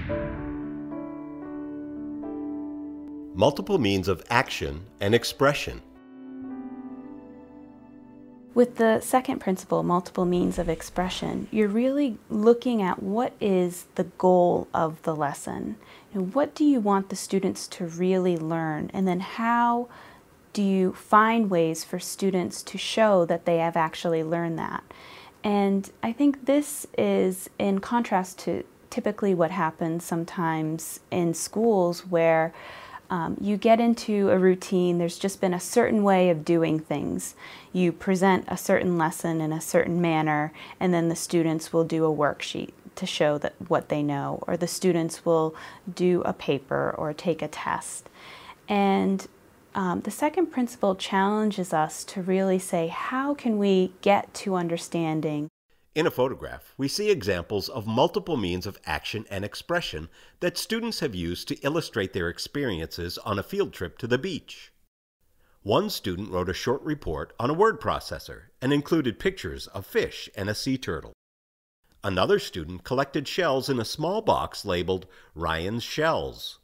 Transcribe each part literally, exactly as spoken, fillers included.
Multiple means of action and expression. With the second principle, multiple means of expression, you're really looking at what is the goal of the lesson. And what do you want the students to really learn? And then how do you find ways for students to show that they have actually learned that? And I think this is in contrast to typically what happens sometimes in schools where Um, you get into a routine, there's just been a certain way of doing things. You present a certain lesson in a certain manner, and then the students will do a worksheet to show that what they know, or the students will do a paper or take a test. And um, the second principle challenges us to really say, how can we get to understanding? In a photograph, we see examples of multiple means of action and expression that students have used to illustrate their experiences on a field trip to the beach. One student wrote a short report on a word processor and included pictures of fish and a sea turtle. Another student collected shells in a small box labeled Ryan's Shells.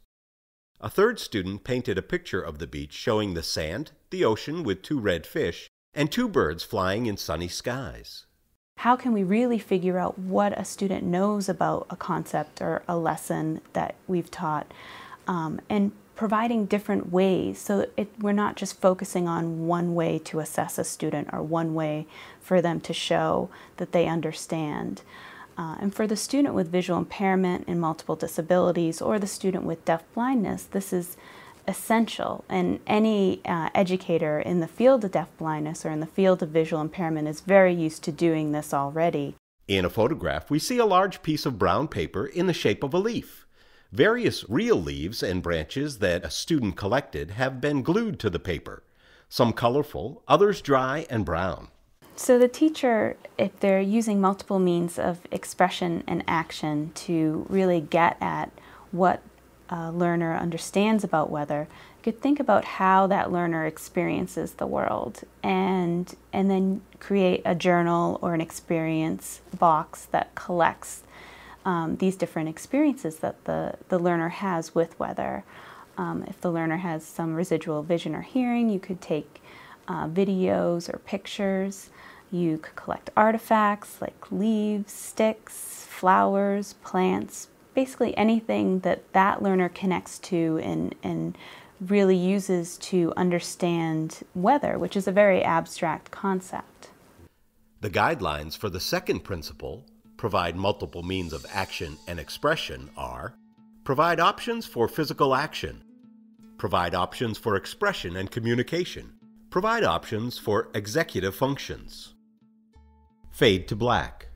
A third student painted a picture of the beach showing the sand, the ocean with two red fish, and two birds flying in sunny skies. How can we really figure out what a student knows about a concept or a lesson that we've taught, um, and providing different ways so that it, we're not just focusing on one way to assess a student or one way for them to show that they understand. Uh, and for the student with visual impairment and multiple disabilities, or the student with deaf blindness, this is essential, and any uh, educator in the field of deaf blindness or in the field of visual impairment is very used to doing this already. In a photograph, we see a large piece of brown paper in the shape of a leaf. Various real leaves and branches that a student collected have been glued to the paper, some colorful, others dry and brown. So the teacher, if they're using multiple means of expression and action to really get at what a learner understands about weather, you could think about how that learner experiences the world, and and then create a journal or an experience box that collects um, these different experiences that the, the learner has with weather. Um, if the learner has some residual vision or hearing, you could take uh, videos or pictures. You could collect artifacts like leaves, sticks, flowers, plants, basically anything that that learner connects to and, and really uses to understand weather, which is a very abstract concept. The guidelines for the second principle, provide multiple means of action and expression, are: provide options for physical action, provide options for expression and communication, provide options for executive functions. Fade to black.